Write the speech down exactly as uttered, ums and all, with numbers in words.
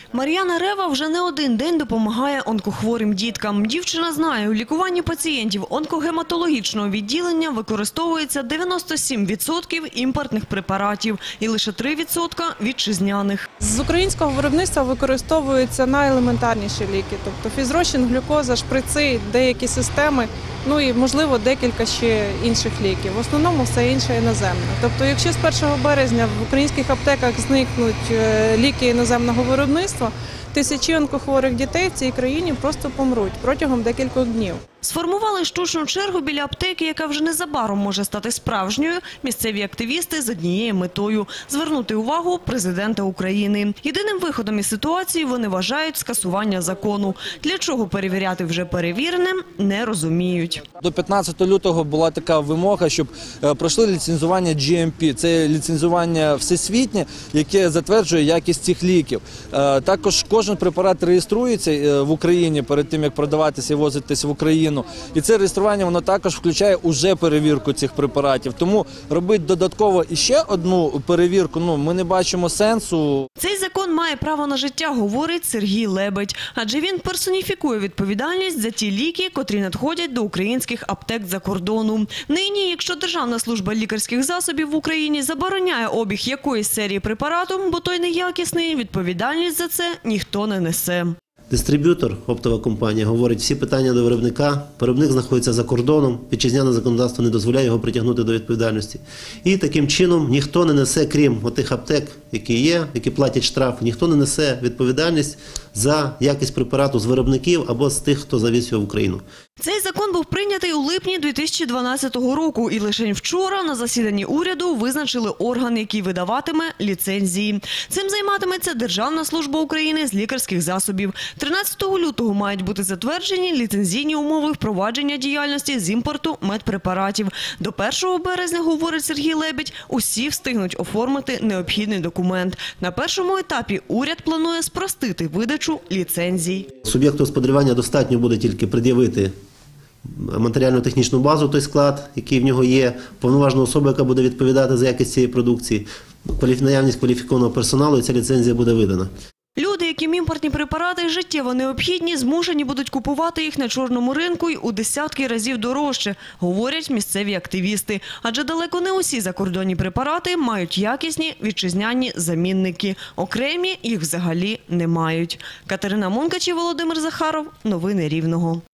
Мар'яна Рева вже не один день допомагає онкохворим діткам. Дівчина знає, у лікуванні пацієнтів онкогематологічного відділення використовується дев'яносто сім відсотків імпортних препаратів і лише три відсотки вітчизняних. З українського виробництва використовуються найелементарніші ліки, тобто фізрозчин, глюкоза, шприци, деякі системи, ну і, можливо, декілька ще інших ліків. В основному все інше іноземне. Тобто, якщо з першого березня в українських аптеках зникнуть ліки іноземного виробництва, тисячі онкохворих дітей в цій країні просто помруть протягом декількох днів. Сформували штучну чергу біля аптеки, яка вже незабаром може стати справжньою, місцеві активісти з однією метою – звернути увагу президента України. Єдиним виходом із ситуації вони вважають скасування закону. Для чого перевіряти вже перевірене – не розуміють. До п'ятнадцятого лютого була така вимога, щоб пройшли ліцензування джі ем пі. Це ліцензування всесвітнє, яке затверджує якість цих ліків. Також кожен препарат реєструється в Україні перед тим, як продаватися і возитися в Україну. І це реєстрування воно також включає уже перевірку цих препаратів. Тому робити додатково іще одну перевірку, ну, ми не бачимо сенсу. Цей закон має право на життя, говорить Сергій Лебедь. Адже він персоніфікує відповідальність за ті ліки, котрі надходять до українських аптек за кордону. Нині, якщо Державна служба лікарських засобів в Україні забороняє обіг якоїсь серії препарату, бо той неякісний, відповідальність за це ніхто не несе. Дистриб'ютор, оптова компанія, говорить всі питання до виробника, виробник знаходиться за кордоном, вітчизняне законодавство не дозволяє його притягнути до відповідальності. І таким чином ніхто не несе, крім отих аптек, які є, які платять штраф, ніхто не несе відповідальність за якість препарату з виробників або з тих, хто завіз його в Україну. Цей закон був прийнятий у липні дві тисячі дванадцятого року, і лише вчора на засіданні уряду визначили орган, який видаватиме ліцензії. Цим займатиметься Державна служба України з лікарських засобів. тринадцятого лютого мають бути затверджені ліцензійні умови впровадження діяльності з імпорту медпрепаратів. До першого березня, говорить Сергій Лебедь, усі встигнуть оформити необхідний документ. На першому етапі уряд планує спростити видачу ліцензій. Суб'єкту господарювання достатньо буде тільки пред'явити матеріально-технічну базу, той склад, який в нього є, повноважна особа, яка буде відповідати за якість цієї продукції, наявність кваліфікованого персоналу, і ця ліцензія буде видана. Люди, яким імпортні препарати життєво необхідні, змушені будуть купувати їх на чорному ринку й у десятки разів дорожче, говорять місцеві активісти. Адже далеко не усі закордонні препарати мають якісні вітчизняні замінники. Окремі їх взагалі не мають. Катерина Монкач і Володимир Захаров. Новини Рівного.